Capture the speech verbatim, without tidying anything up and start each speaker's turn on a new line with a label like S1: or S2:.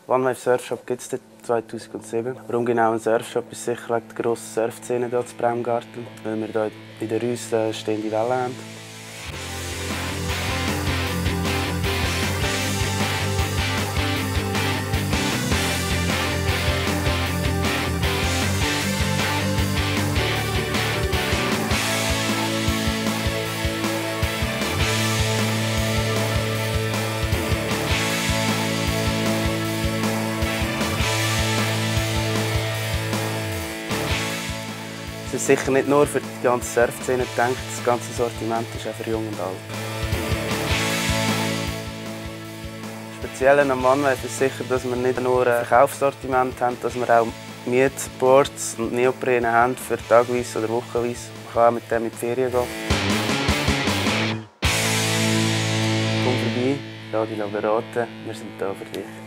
S1: OneWave Surfshop gibt es seit zweitausendsieben. Warum genau ein Surfshop? Ist sicher wegen der grossen Surfszene hier zu Bremgarten, weil wir hier in der Reuss stehende Wellen haben. Es ist sicher nicht nur für die ganze Surfszene gedacht, das ganze Sortiment ist auch für Jung und Alt. Das Spezielle am OneWave ist sicher, dass wir nicht nur ein Verkaufssortiment haben, dass wir auch Mietboards und Neoprene haben für tagweise oder wochenweise. Man kann auch mit dem in die Ferien gehen. Komm vorbei, lass dich beraten, wir sind da für dich.